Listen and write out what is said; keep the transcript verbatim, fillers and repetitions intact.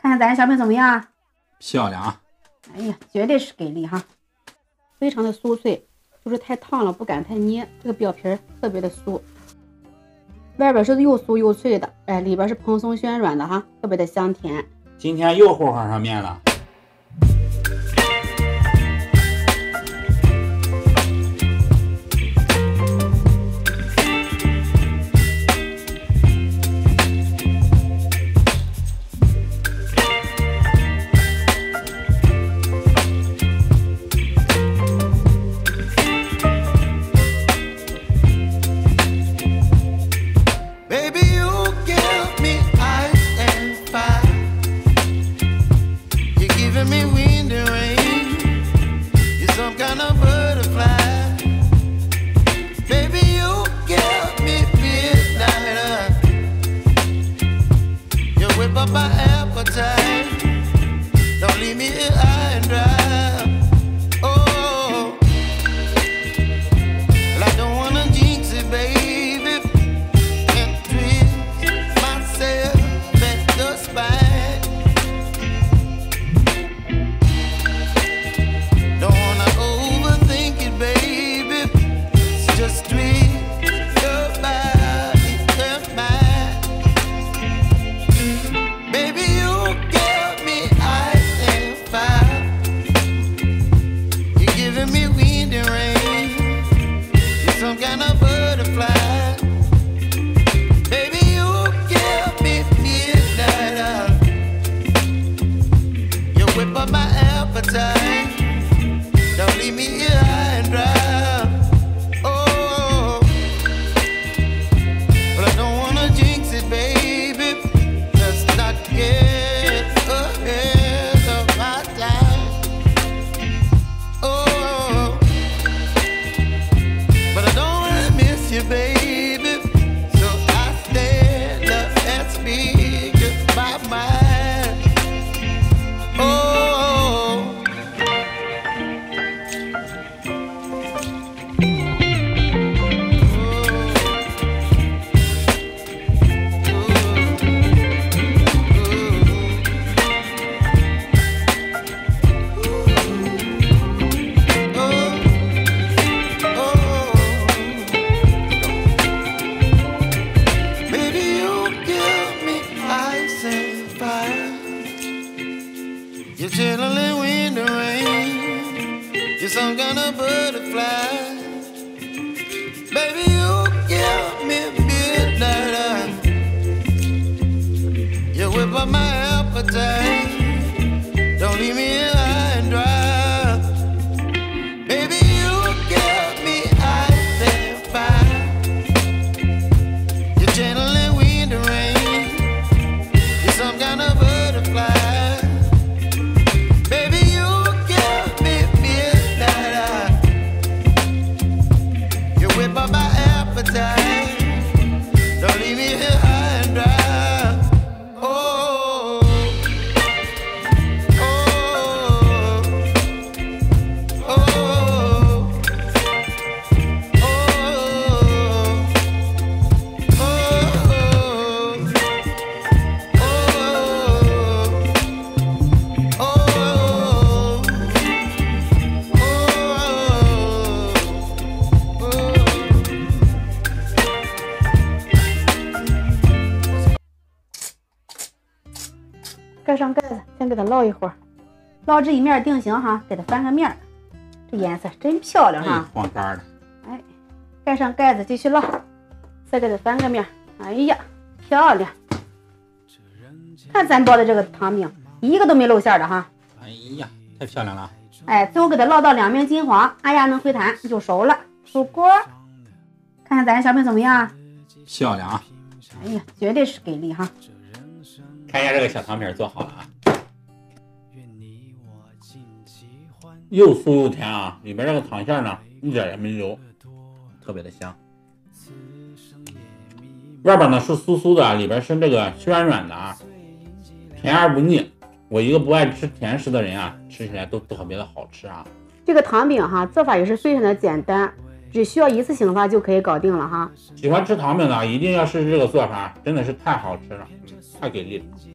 看看咱这小饼怎么样？ 漂亮啊！ 哎呀，绝对是给力哈，非常的酥脆，就是太烫了不敢太捏，这个表皮特别的酥，外边是又酥又脆的，哎，里边是蓬松暄软的哈，特别的香甜。 今天又和上面了。 My appetite, don't leave me here high and dry. Oh, well, I don't wanna jinx it, baby, and twist myself at the spine. Don't wanna overthink it, baby, it's just twist your body and mine. Some kind of butterfly, baby, you give me midnight. You whip up my appetite, don't leave me here high and dry. Oh, but I don't wanna jinx it, baby. Let's not get ahead of my time. Oh, but I don't wanna miss you, baby. So I stand up and speak my mind. Oh. You're chilling wind and rain. You're some kind of butterfly. Baby, you give me midnight. You whip up my appetite. Don't leave me here high and dry. Baby, you give me ice and fire. You're channeling wind and rain. You're some kind of butterfly. Don't leave me here high and dry. Oh, oh, oh, oh, 盖上盖子，先给它烙一会儿，烙这一面定型哈，给它翻个面儿，这颜色真漂亮哈， 黄干的。 哎，盖上盖子继续烙，再给它翻个面儿，哎呀，漂亮！看咱包的这个糖饼，一个都没露馅的哈。 哎呀，太漂亮了！ 哎，最后给它烙到两面金黄，按压能回弹就熟了，出锅。看看咱这小饼怎么样？ 漂亮啊！ 哎呀，绝对是给力哈！ 看一下这个小糖饼做好了啊，又酥又甜啊！里边这个糖馅呢，一点也没流，特别的香。外边呢是酥酥的，里边是这个暄软的啊，甜而不腻。我一个不爱吃甜食的人啊，吃起来都特别的好吃啊。 这个糖饼哈，做法也是非常的简单，只需要一次性发就可以搞定了哈。 喜欢吃糖饼的一定要试试这个做法，真的是太好吃了，太给力了。